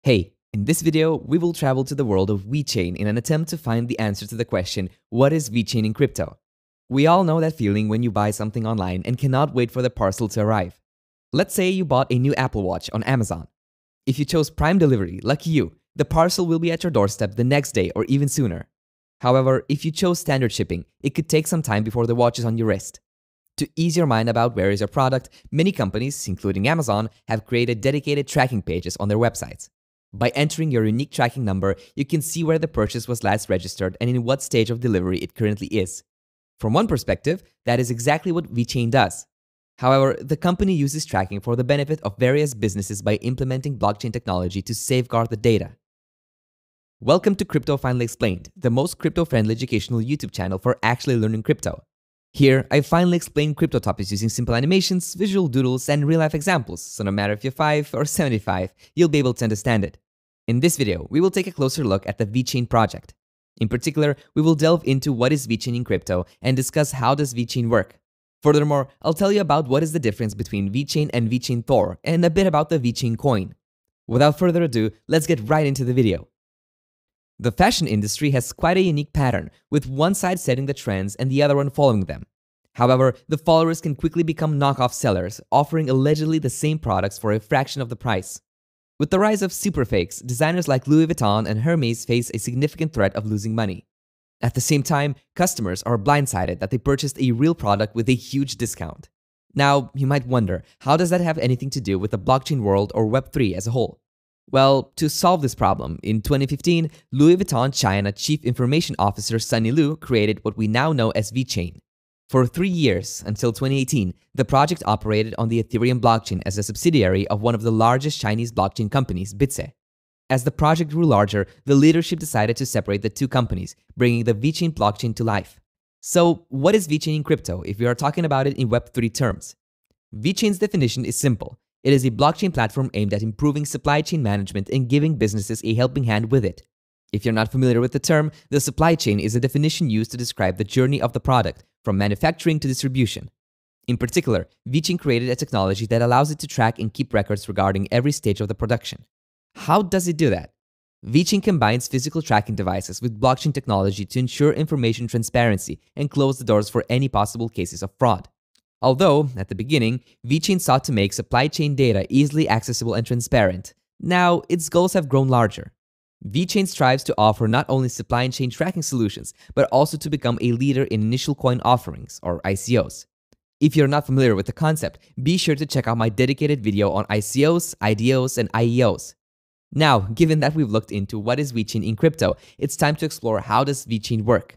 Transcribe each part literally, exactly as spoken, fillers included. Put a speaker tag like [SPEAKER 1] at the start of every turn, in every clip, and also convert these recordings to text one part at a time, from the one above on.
[SPEAKER 1] Hey, in this video, we will travel to the world of VeChain in an attempt to find the answer to the question, what is VeChain in crypto? We all know that feeling when you buy something online and cannot wait for the parcel to arrive. Let's say you bought a new Apple Watch on Amazon. If you chose Prime Delivery, lucky you, the parcel will be at your doorstep the next day or even sooner. However, if you chose standard shipping, it could take some time before the watch is on your wrist. To ease your mind about where is your product, many companies, including Amazon, have created dedicated tracking pages on their websites. By entering your unique tracking number, you can see where the purchase was last registered and in what stage of delivery it currently is. From one perspective, that is exactly what VeChain does. However, the company uses tracking for the benefit of various businesses by implementing blockchain technology to safeguard the data. Welcome to Crypto Finally Explained, the most crypto-friendly educational YouTube channel for actually learning crypto. Here, I finally explain crypto topics using simple animations, visual doodles, and real-life examples, so no matter if you're five or seventy-five, you'll be able to understand it. In this video, we will take a closer look at the VeChain project. In particular, we will delve into what is VeChain in crypto and discuss how does VeChain work. Furthermore, I'll tell you about what is the difference between VeChain and VeChainThor and a bit about the VeChain coin. Without further ado, let's get right into the video. The fashion industry has quite a unique pattern, with one side setting the trends and the other one following them. However, the followers can quickly become knockoff sellers, offering allegedly the same products for a fraction of the price. With the rise of superfakes, designers like Louis Vuitton and Hermes face a significant threat of losing money. At the same time, customers are blindsided that they purchased a real product with a huge discount. Now, you might wonder, how does that have anything to do with the blockchain world or Web three as a whole? Well, to solve this problem, in twenty fifteen, Louis Vuitton China Chief Information Officer Sunny Lu created what we now know as VeChain. For three years, until twenty eighteen, the project operated on the Ethereum blockchain as a subsidiary of one of the largest Chinese blockchain companies, BitSe. As the project grew larger, the leadership decided to separate the two companies, bringing the VeChain blockchain to life. So, what is VeChain in crypto if we are talking about it in Web three terms? VeChain's definition is simple. It is a blockchain platform aimed at improving supply chain management and giving businesses a helping hand with it. If you're not familiar with the term, the supply chain is a definition used to describe the journey of the product, from manufacturing to distribution. In particular, VeChain created a technology that allows it to track and keep records regarding every stage of the production. How does it do that? VeChain combines physical tracking devices with blockchain technology to ensure information transparency and close the doors for any possible cases of fraud. Although, at the beginning, VeChain sought to make supply chain data easily accessible and transparent, now its goals have grown larger. VeChain strives to offer not only supply chain tracking solutions, but also to become a leader in initial coin offerings, or I C Os. If you're not familiar with the concept, be sure to check out my dedicated video on I C Os, I D Os, and I E Os. Now, given that we've looked into what is VeChain in crypto, it's time to explore how does VeChain work.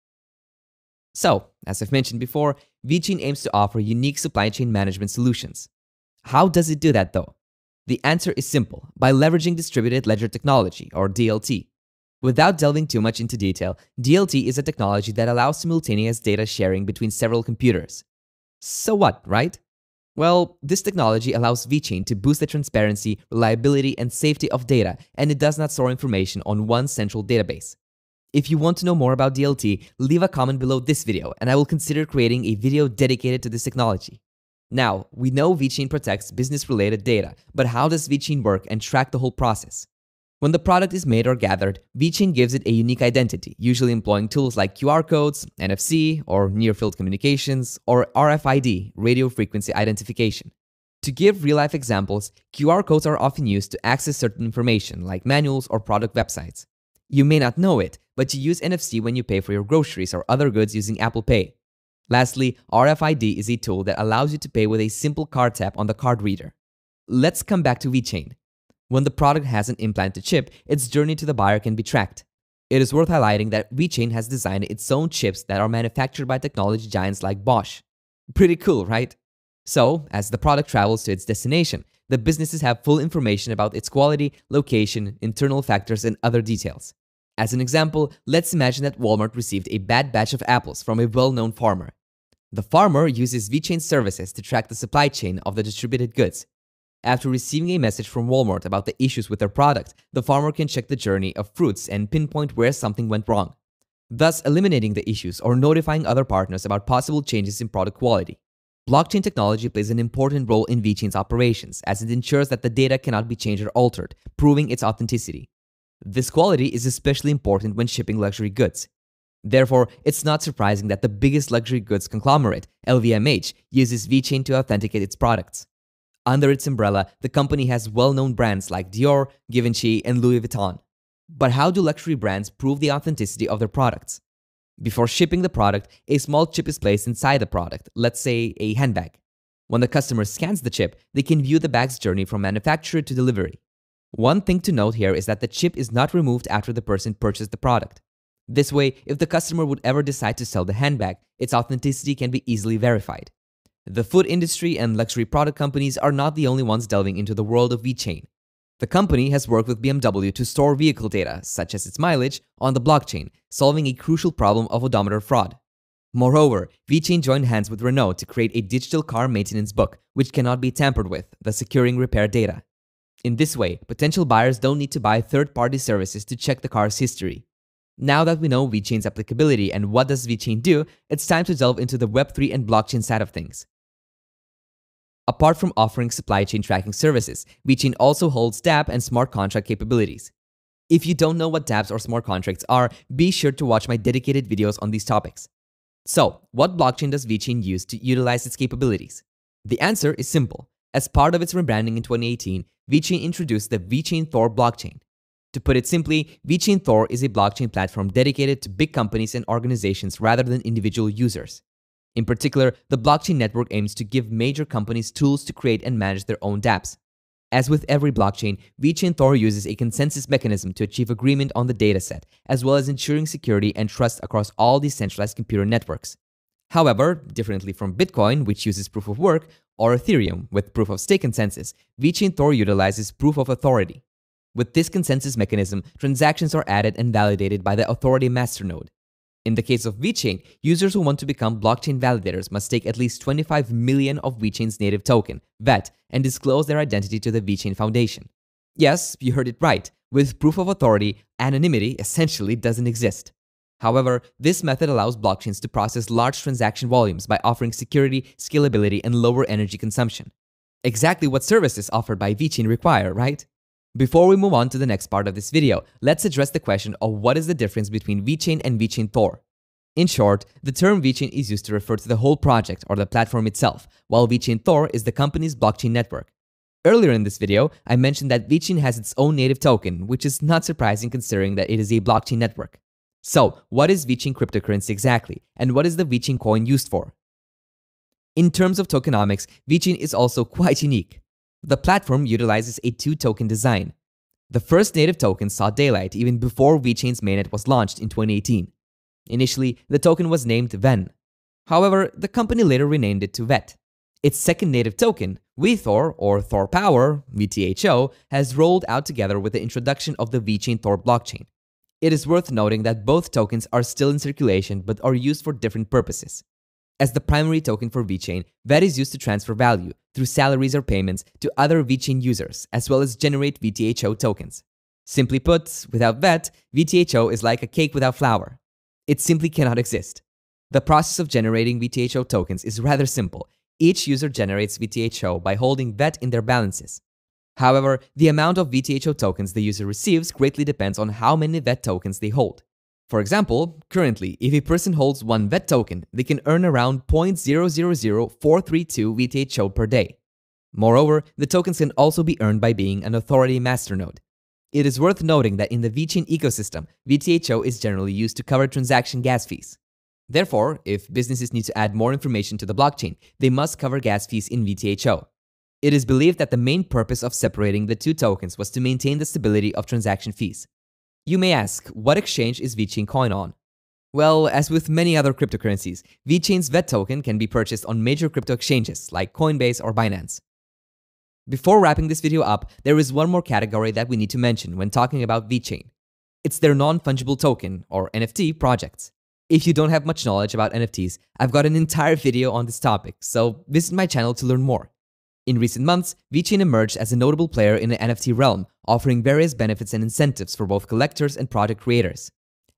[SPEAKER 1] So, as I've mentioned before, VeChain aims to offer unique supply chain management solutions. How does it do that though? The answer is simple, by leveraging distributed ledger technology, or D L T. Without delving too much into detail, D L T is a technology that allows simultaneous data sharing between several computers. So what, right? Well, this technology allows VeChain to boost the transparency, reliability, and safety of data, and it does not store information on one central database. If you want to know more about D L T, leave a comment below this video and I will consider creating a video dedicated to this technology. Now, we know VeChain protects business-related data, but how does VeChain work and track the whole process? When the product is made or gathered, VeChain gives it a unique identity, usually employing tools like Q R codes, N F C, or near-field communications, or R F I D, radio frequency identification. To give real-life examples, Q R codes are often used to access certain information, like manuals or product websites. You may not know it, but you use N F C when you pay for your groceries or other goods using Apple Pay. Lastly, R F I D is a tool that allows you to pay with a simple card tap on the card reader. Let's come back to VeChain. When the product has an implanted chip, its journey to the buyer can be tracked. It is worth highlighting that VeChain has designed its own chips that are manufactured by technology giants like Bosch. Pretty cool, right? So, as the product travels to its destination, the businesses have full information about its quality, location, internal factors, and other details. As an example, let's imagine that Walmart received a bad batch of apples from a well-known farmer. The farmer uses VeChain services to track the supply chain of the distributed goods. After receiving a message from Walmart about the issues with their product, the farmer can check the journey of fruits and pinpoint where something went wrong, thus eliminating the issues or notifying other partners about possible changes in product quality. Blockchain technology plays an important role in VeChain's operations as it ensures that the data cannot be changed or altered, proving its authenticity. This quality is especially important when shipping luxury goods. Therefore, it's not surprising that the biggest luxury goods conglomerate, L V M H, uses VeChain to authenticate its products. Under its umbrella, the company has well-known brands like Dior, Givenchy, and Louis Vuitton. But how do luxury brands prove the authenticity of their products? Before shipping the product, a small chip is placed inside the product, let's say a handbag. When the customer scans the chip, they can view the bag's journey from manufacturer to delivery. One thing to note here is that the chip is not removed after the person purchased the product. This way, if the customer would ever decide to sell the handbag, its authenticity can be easily verified. The food industry and luxury product companies are not the only ones delving into the world of VeChain. The company has worked with B M W to store vehicle data, such as its mileage, on the blockchain, solving a crucial problem of odometer fraud. Moreover, VeChain joined hands with Renault to create a digital car maintenance book, which cannot be tampered with, thus securing repair data. In this way, potential buyers don't need to buy third-party services to check the car's history. Now that we know VeChain's applicability and what does VeChain do, it's time to delve into the Web three and blockchain side of things. Apart from offering supply chain tracking services, VeChain also holds dApp and smart contract capabilities. If you don't know what dApps or smart contracts are, be sure to watch my dedicated videos on these topics. So, what blockchain does VeChain use to utilize its capabilities? The answer is simple. As part of its rebranding in twenty eighteen, VeChain introduced the VeChainThor blockchain. To put it simply, VeChainThor is a blockchain platform dedicated to big companies and organizations rather than individual users. In particular, the blockchain network aims to give major companies tools to create and manage their own dApps. As with every blockchain, VeChainThor uses a consensus mechanism to achieve agreement on the dataset, as well as ensuring security and trust across all decentralized computer networks. However, differently from Bitcoin, which uses proof of work, or Ethereum, with proof of stake consensus, VeChainThor utilizes proof of authority. With this consensus mechanism, transactions are added and validated by the authority masternode. In the case of VeChain, users who want to become blockchain validators must stake at least twenty-five million of VeChain's native token, V E T, and disclose their identity to the VeChain Foundation. Yes, you heard it right. With proof of authority, anonymity essentially doesn't exist. However, this method allows blockchains to process large transaction volumes by offering security, scalability, and lower energy consumption. Exactly what services offered by VeChain require, right? Before we move on to the next part of this video, let's address the question of what is the difference between VeChain and VeChainThor. In short, the term VeChain is used to refer to the whole project or the platform itself, while VeChainThor is the company's blockchain network. Earlier in this video, I mentioned that VeChain has its own native token, which is not surprising considering that it is a blockchain network. So, what is VeChain cryptocurrency exactly, and what is the VeChain coin used for? In terms of tokenomics, VeChain is also quite unique. The platform utilizes a two-token design. The first native token saw daylight even before VeChain's mainnet was launched in twenty eighteen. Initially, the token was named V E N. However, the company later renamed it to V E T. Its second native token, VTHOR or Thor Power, V T H O, has rolled out together with the introduction of the VeChainThor blockchain. It is worth noting that both tokens are still in circulation but are used for different purposes. As the primary token for VeChain, V E T is used to transfer value through salaries or payments to other VeChain users, as well as generate V T H O tokens. Simply put, without V E T, V T H O is like a cake without flour. It simply cannot exist. The process of generating V T H O tokens is rather simple. Each user generates V T H O by holding V E T in their balances. However, the amount of V T H O tokens the user receives greatly depends on how many V E T tokens they hold. For example, currently, if a person holds one V E T token, they can earn around zero point zero zero zero four three two V T H O per day. Moreover, the tokens can also be earned by being an authority masternode. It is worth noting that in the VeChain ecosystem, V T H O is generally used to cover transaction gas fees. Therefore, if businesses need to add more information to the blockchain, they must cover gas fees in V T H O. It is believed that the main purpose of separating the two tokens was to maintain the stability of transaction fees. You may ask, what exchange is VeChain coin on? Well, as with many other cryptocurrencies, VeChain's V E T token can be purchased on major crypto exchanges like Coinbase or Binance. Before wrapping this video up, there is one more category that we need to mention when talking about VeChain. It's their non-fungible token, or N F T, projects. If you don't have much knowledge about N F Ts, I've got an entire video on this topic, so visit my channel to learn more. In recent months, VeChain emerged as a notable player in the N F T realm, offering various benefits and incentives for both collectors and project creators.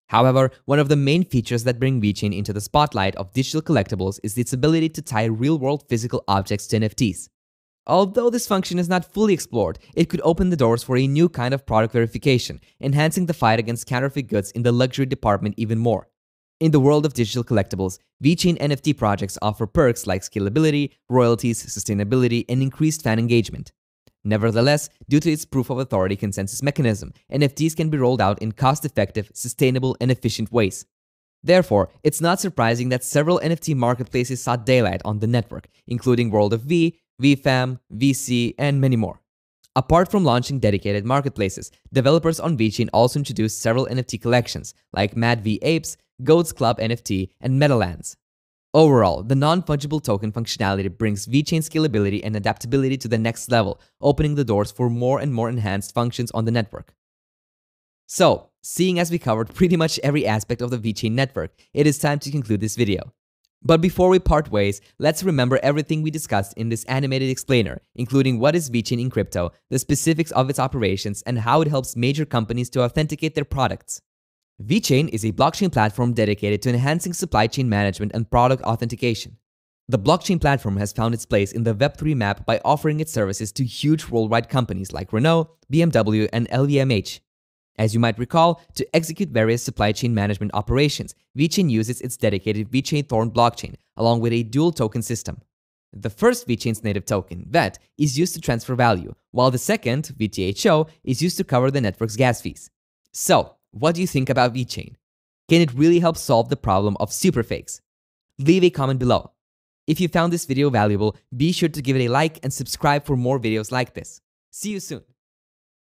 [SPEAKER 1] However, one of the main features that bring VeChain into the spotlight of digital collectibles is its ability to tie real-world physical objects to N F Ts. Although this function is not fully explored, it could open the doors for a new kind of product verification, enhancing the fight against counterfeit goods in the luxury department even more. In the world of digital collectibles, VeChain N F T projects offer perks like scalability, royalties, sustainability, and increased fan engagement. Nevertheless, due to its proof of authority consensus mechanism, N F Ts can be rolled out in cost-effective, sustainable, and efficient ways. Therefore, it's not surprising that several N F T marketplaces saw daylight on the network, including World of V, VFam, V C, and many more. Apart from launching dedicated marketplaces, developers on VeChain also introduced several N F T collections like Mad V Apes, Goats Club N F T, and Meadowlands. Overall, the non-fungible token functionality brings VeChain scalability and adaptability to the next level, opening the doors for more and more enhanced functions on the network. So, seeing as we covered pretty much every aspect of the VeChain network, it is time to conclude this video. But before we part ways, let's remember everything we discussed in this animated explainer, including what is VeChain in crypto, the specifics of its operations, and how it helps major companies to authenticate their products. VeChain is a blockchain platform dedicated to enhancing supply chain management and product authentication. The blockchain platform has found its place in the Web three map by offering its services to huge worldwide companies like Renault, B M W, and L V M H. As you might recall, to execute various supply chain management operations, VeChain uses its dedicated VeChainThor blockchain, along with a dual token system. The first VeChain's native token, V E T, is used to transfer value, while the second, V T H O, is used to cover the network's gas fees. So, what do you think about VeChain? Can it really help solve the problem of superfakes? Leave a comment below. If you found this video valuable, be sure to give it a like and subscribe for more videos like this. See you soon!